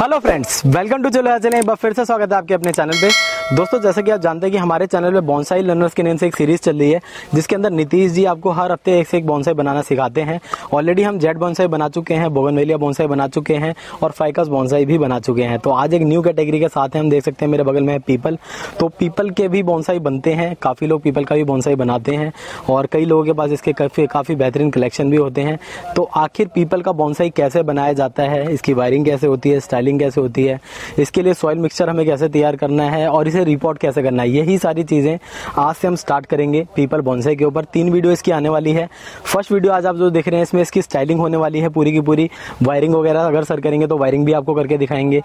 Hello friends, welcome to चलो चलें। एक बार फिर से स्वागत है आपके अपने चैनल पे। दोस्तों, जैसा कि आप जानते हैं कि हमारे चैनल पे बॉन्साई लर्नर्स के नेम से एक सीरीज चल रही है, जिसके अंदर नीतीश जी आपको हर हफ्ते एक से एक बॉन्साई बनाना सिखाते हैं। ऑलरेडी हम जेड बॉन्साई बना चुके हैं, बोगनवेलिया बॉन्साई बना चुके हैं और फाइकस बॉन्साई भी बना चुके हैं। तो आज एक न्यू कैटेगरी के साथ हम देख सकते हैं मेरे बगल में है पीपल। तो पीपल के भी बॉन्साई बनते हैं, काफ़ी लोग पीपल का भी बॉन्साई बनाते हैं और कई लोगों के पास इसके काफ़ी बेहतरीन कलेक्शन भी होते हैं। तो आखिर पीपल का बॉन्साई कैसे बनाया जाता है, इसकी वायरिंग कैसे होती है, स्टाइलिंग कैसे होती है, इसके लिए सॉइल मिक्सचर हमें कैसे तैयार करना है और इसे रिपोर्ट कैसे करना है, यही सारी चीज़ें आज से हम स्टार्ट करेंगे पीपल बॉन्साई के ऊपर। 3 वीडियो इसकी आने वाली है। फर्स्ट वीडियो आज आप जो देख रहे हैं, इसमें इसकी स्टाइलिंग होने वाली है पूरी की पूरी। वायरिंग वगैरह अगर सर करेंगे तो वायरिंग भी आपको करके दिखाएंगे।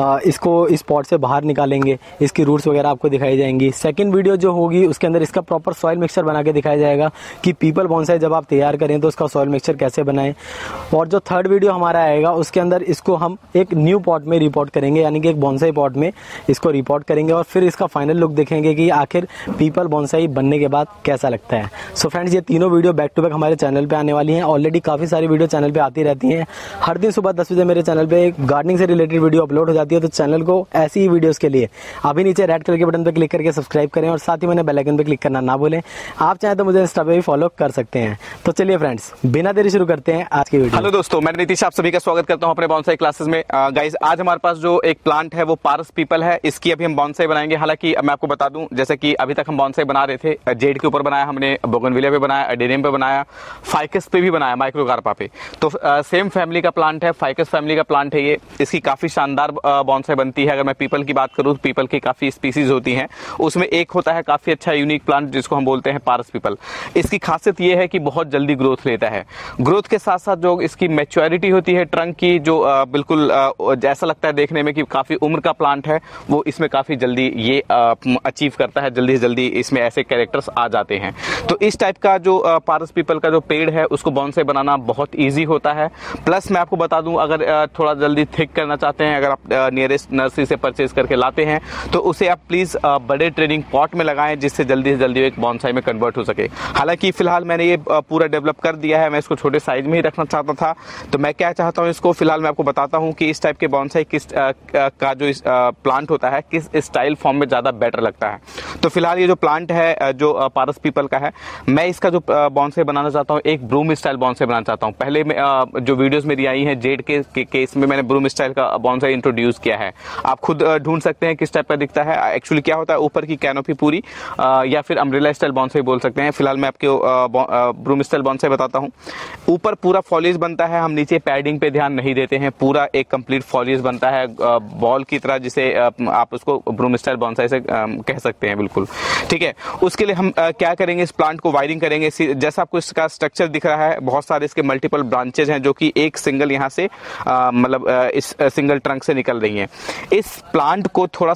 इसको इस पॉट से बाहर निकालेंगे, इसकी रूट्स वगैरह आपको दिखाई जाएंगी। सेकंड वीडियो जो होगी उसके अंदर इसका प्रॉपर सॉइल मिक्सचर बना के दिखाया जाएगा कि पीपल बॉन्साई जब आप तैयार करें तो उसका सॉइल मिक्सचर कैसे बनाएं। और जो थर्ड वीडियो हमारा आएगा उसके अंदर इसको हम एक न्यू पॉट में रिपोर्ट करेंगे, यानी कि एक बॉन्साई पॉट में इसको रिपोर्ट करेंगे और फिर इसका फाइनल लुक देखेंगे कि आखिर पीपल बॉन्साई बनने के बाद कैसा लगता है। सो फ्रेंड्स, ये तीनों वीडियो बैक टू बैक हमारे चैनल पे आने वाली हैं। ऑलरेडी काफ़ी सारी वीडियो चैनल पे आती रहती हैं। हर दिन सुबह 10 बजे मेरे चैनल पे गार्डनिंग से रिलेटेड वीडियो अपलोड हो जाती है। तो चैनल को ऐसी ही वीडियोस के लिए अभी नीचे रेड कलर के बटन पर क्लिक करके सब्सक्राइब करें और साथ ही मैंने बेल आइकन पर क्लिक करना ना भूलें। आप चाहें तो मुझे इंस्टा पे भी फॉलो कर सकते हैं। तो चलिए फ्रेंड्स, बिना देरी शुरू करते हैं आज की वीडियो। हेलो दोस्तों, मैं नीतीश आप सभी का स्वागत करता हूं अपने बॉन्साई क्लासेस में। गाइस, आज हमारे पास जो एक प्लांट है वो पारस पीपल है। इसकी अभी हम बॉन्साई बनाएंगे। हालांकि मैं आपको बता दूं, जैसे कि अभी तक हम बॉन्साई बना रहे थे, जेड के ऊपर बनाया हमने, बोगनविलिया पे बनाया, एडेनियम पे बनाया, फाइकस पे भी बनाया, माइक्रोकार्पा पे। तो सेम फैमिली का प्लांट है, फाइकस फैमिली का प्लांट है ये। इसकी काफी शानदार बॉन्साई बनती है। अगर मैं पीपल की बात करूं तो पीपल की काफी स्पीसीज होती हैं, उसमें एक होता है काफी अच्छा यूनिक प्लांट जिसको हम बोलते हैं पारस पीपल। इसकी खासियत ये है कि बहुत जल्दी ग्रोथ लेता है। ग्रोथ के साथ साथ जो इसकी मैच्योरिटी होती है ट्रंक की, जो बिल्कुल जैसा लगता है देखने में कि काफी उम्र का प्लांट है, वो इसमें काफी जल्दी ये अचीव करता है। जल्दी से जल्दी इसमें ऐसे कैरेक्टर्स आ जाते हैं। तो इस टाइप का जो पारस पीपल का जो पेड़ है उसको बॉन्साई बनाना बहुत इजी होता है। प्लस मैं आपको बता दूं, अगर थोड़ा जल्दी थिक करना चाहते हैं, अगर आप नियरेस्ट नर्सरी से परचेज करके लाते हैं तो उसे आप प्लीज बड़े ट्रेनिंग पॉट में लगाएं, जिससे जल्दी से जल्दी एक बॉन्साई में कन्वर्ट हो सके। हालांकि फिलहाल मैंने ये पूरा डेवलप कर दिया है। मैं इसको छोटे साइज में ही रखना चाहता था। तो मैं क्या चाहता हूँ, इसको फिलहाल मैं आपको बताता हूँ कि इस टाइप के बॉन्साई किस का जो प्लांट होता है किस स्टाइल फॉर्म में ज्यादा बेटर लगता है। तो फिलहाल ये जो प्लांट है जो पारस पीपल का है, मैं इसका जो बॉन्साई बनाना चाहता हूँ, एक ब्रूम स्टाइल बॉन्साई बनाना चाहता हूँ। पहले में जो वीडियोस मेरी आई हैं जेड के केस में मैंने ब्रूम स्टाइल का बॉन्साई इंट्रोड्यूस किया है। आप खुद ढूंढ सकते हैं किस टाइप का दिखता है। एक्चुअली क्या होता है, ऊपर की कैनोपी पूरी या फिर अम्ब्रेला स्टाइल बॉन्साई बोल सकते हैं। फिलहाल मैं आपको ब्रूम स्टाइल बॉन्साई बताता हूँ। ऊपर पूरा फॉलिएज बनता है, हम नीचे पैडिंग पे ध्यान नहीं देते हैं। पूरा एक कंप्लीट फॉलिएज बनता है बॉल की तरह, जिसे आप उसको ब्रूम स्टाइल बॉन्साई से कह सकते हैं। बिल्कुल ठीक है। उसके लिए हम क्या करेंगे, इस प्लांट को वायरिंग करेंगे। जैसा आपको इसका स्ट्रक्चर दिख रहा है, बहुत सारे इसके मल्टीपल ब्रांचेज हैं जो कि एक सिंगल यहाँ से मतलब इस सिंगल ट्रंक से निकल रही हैं। इस प्लांट को थोड़ा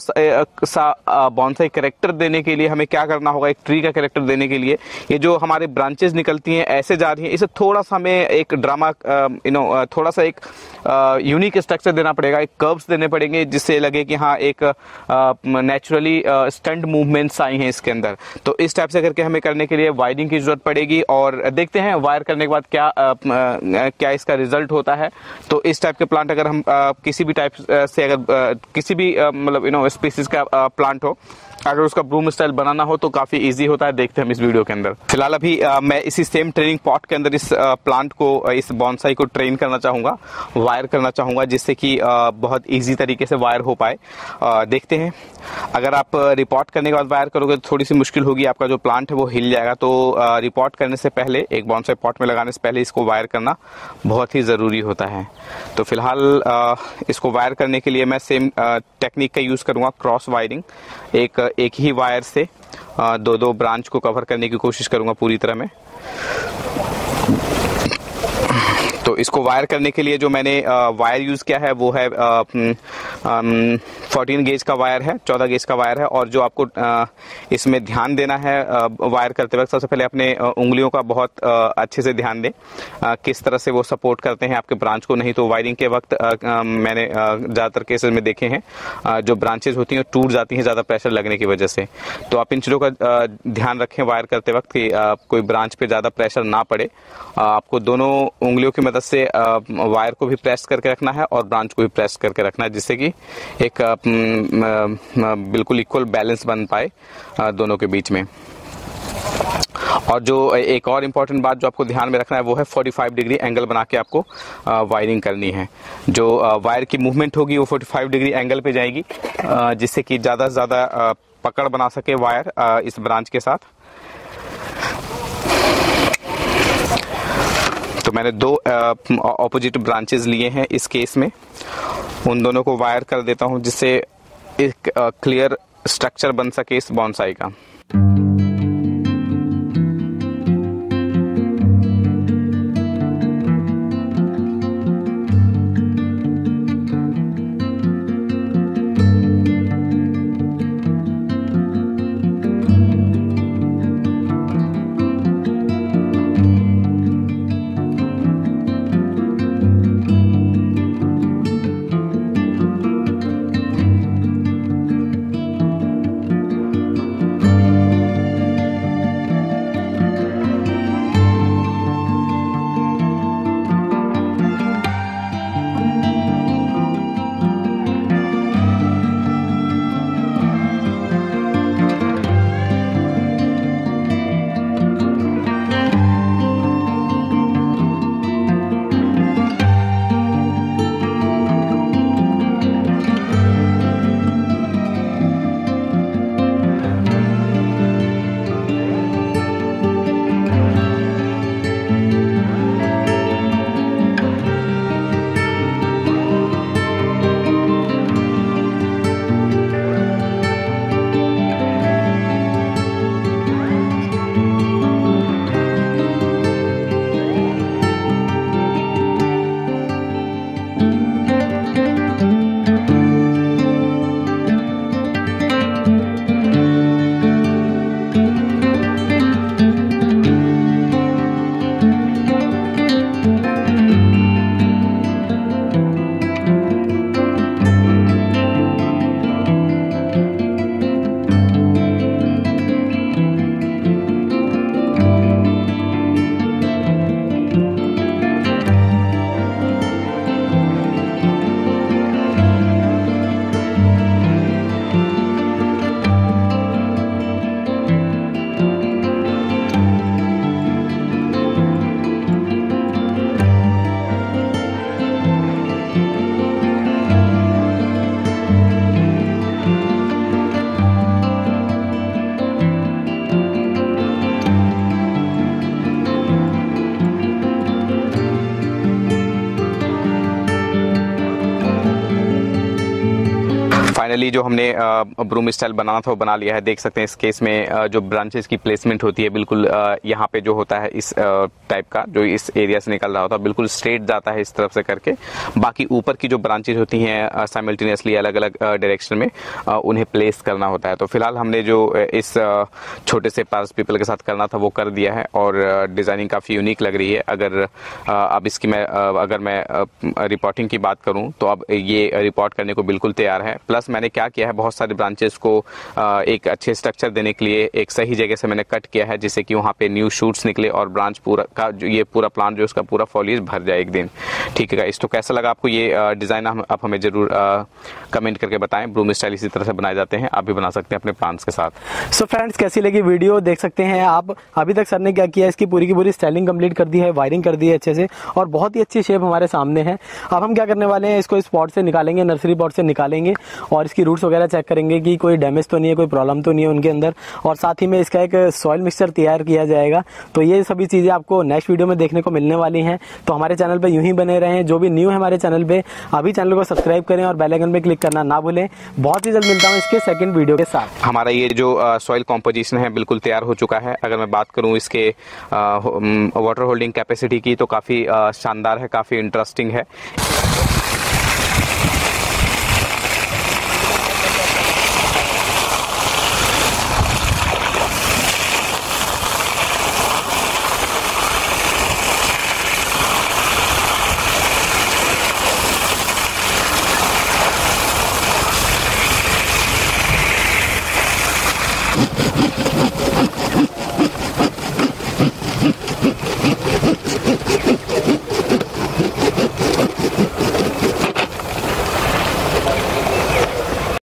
सा बॉन्साई कैरेक्टर देने के लिए हमें क्या करना होगा, एक ट्री का कैरेक्टर देने के लिए ये जो हमारे ब्रांचेज निकलती हैं ऐसे जा रही हैं, इसे थोड़ा सा हमें एक ड्रामा थोड़ा सा एक यूनिक स्ट्रक्चर देना पड़ेगा, एक कर्व्स देने पड़ेंगे, जिससे लगे कि हाँ एक नेचुरली स्टंट मूवमेंट्स आई हैं इसके अंदर। तो इस टाइप से करके हमें करने के लिए वायरिंग की जरूरत पड़ेगी और देखते हैं वायर करने के बाद क्या इसका रिजल्ट होता है। तो इस टाइप के प्लांट अगर हम किसी भी टाइप से अगर किसी भी मतलब स्पीसीज का प्लांट हो, अगर उसका ब्रूम स्टाइल बनाना हो तो काफी इजी होता है। देखते हैं हम इस वीडियो के अंदर। फिलहाल अभी मैं इसी सेम ट्रेनिंग पॉट के अंदर इस प्लांट को, इस बॉन्साई को ट्रेन करना चाहूंगा, वायर करना चाहूंगा, जिससे कि बहुत इजी तरीके से वायर हो पाए। देखते हैं, अगर आप रिपोर्ट करने के बाद वायर करोगे तो थोड़ी सी मुश्किल होगी, आपका जो प्लांट है वो हिल जाएगा। तो रिपोर्ट करने से पहले, एक बॉन्साई पॉट में लगाने से पहले इसको वायर करना बहुत ही जरूरी होता है। तो फिलहाल इसको वायर करने के लिए मैं सेम टेक्निक का यूज करूंगा, क्रॉस वायरिंग। एक ही वायर से दो ब्रांच को कवर करने की कोशिश करूंगा पूरी तरह में। तो इसको वायर करने के लिए जो मैंने वायर यूज किया है वो है 14 गेज का वायर है, 14 गेज का वायर है। और जो आपको इसमें ध्यान देना है वायर करते वक्त, सबसे पहले अपने उंगलियों का बहुत अच्छे से ध्यान दें किस तरह से वो सपोर्ट करते हैं आपके ब्रांच को। नहीं तो वायरिंग के वक्त मैंने ज़्यादातर केसेस में देखे हैं जो ब्रांचेज होती हैं टूट जाती हैं ज़्यादा प्रेशर लगने की वजह से। तो आप इन चीज़ों का ध्यान रखें वायर करते वक्त कि कोई ब्रांच पे ज़्यादा प्रेशर ना पड़े। आपको दोनों उंगलियों की मदद मदद से वायर को भी प्रेस करके रखना है और ब्रांच को भी प्रेस करके रखना है, जिससे कि एक बिल्कुल इक्वल बैलेंस बन पाए दोनों के बीच में। और जो एक और इम्पॉर्टेंट बात जो आपको ध्यान में रखना है वो है 45 डिग्री एंगल बना के आपको वायरिंग करनी है। जो वायर की मूवमेंट होगी वो 45 डिग्री एंगल पे जाएगी, जिससे कि ज़्यादा से ज़्यादा पकड़ बना सके वायर इस ब्रांच के साथ। तो मैंने दो ऑपोजिट ब्रांचेस लिए हैं इस केस में, उन दोनों को वायर कर देता हूं जिससे एक क्लियर स्ट्रक्चर बन सके इस बॉन्साई का। फाइनली जो हमने ब्रूम स्टाइल बनाना था वो बना लिया है। देख सकते हैं इस केस में जो ब्रांचेस की प्लेसमेंट होती है बिल्कुल यहाँ पे जो होता है इस टाइप का, जो इस एरिया से निकल रहा होता है बिल्कुल स्ट्रेट जाता है इस तरफ से करके। बाकी ऊपर की जो ब्रांचेस होती हैं साइमल्टेनियसली अलग अलग डायरेक्शन में उन्हें प्लेस करना होता है। तो फिलहाल हमने जो इस छोटे से पारस पीपल के साथ करना था वो कर दिया है और डिज़ाइनिंग काफ़ी यूनिक लग रही है। अब इसकी अगर मैं रिपोर्टिंग की बात करूँ तो अब ये रिपोर्ट करने को बिल्कुल तैयार है। प्लस मैंने क्या किया है, बहुत सारे ब्रांचेस को एक अच्छे स्ट्रक्चर देने के लिए एक सही जगह से मैंने कट किया है जिससे कि वहाँ पे न्यू शूट्स निकले और ब्रांच पूरा का जो ये पूरा प्लांट जो उसका पूरा फॉलिएज भर जाए एक दिन। ठीक है गाइस, तो कैसा लगा आपको ये डिज़ाइन आप हमें ज़रूर कमेंट करके बताएं। ब्रूम स्टाइल इसी तरह से बनाए जाते हैं, आप भी बना सकते हैं अपने प्लांट्स के साथ। सो फ्रेंड्स, कैसी लगी वीडियो देख सकते हैं आप। अभी तक सर ने क्या किया, इसकी पूरी की पूरी स्टाइलिंग कंप्लीट कर दी है, वायरिंग कर दी है अच्छे से और बहुत ही अच्छी शेप हमारे सामने है। अब हम क्या करने वाले हैं, इसको इस पॉट से निकालेंगे, नर्सरी पॉट से निकालेंगे और इसकी रूट्स वगैरह चेक करेंगे कि कोई डैमेज तो नहीं है, कोई प्रॉब्लम तो नहीं है उनके अंदर, और साथ ही में इसका एक सॉइल मिक्सचर तैयार किया जाएगा। तो ये सभी चीजें आपको नेक्स्ट वीडियो में देखने को मिलने वाली हैं। तो हमारे चैनल पे यूं ही बने रहें। जो भी न्यू है हमारे चैनल पे, अभी चैनल को सब्सक्राइब करें और बेल आइकन पे क्लिक करना ना भूलें। बहुत ही जल्द मिलता हूं इसके सेकंड वीडियो के साथ। हमारा ये जो सॉइल कॉम्पोजिशन है बिल्कुल तैयार हो चुका है। अगर मैं बात करूं इसके वाटर होल्डिंग कैपेसिटी की तो काफ़ी शानदार है, काफ़ी इंटरेस्टिंग है।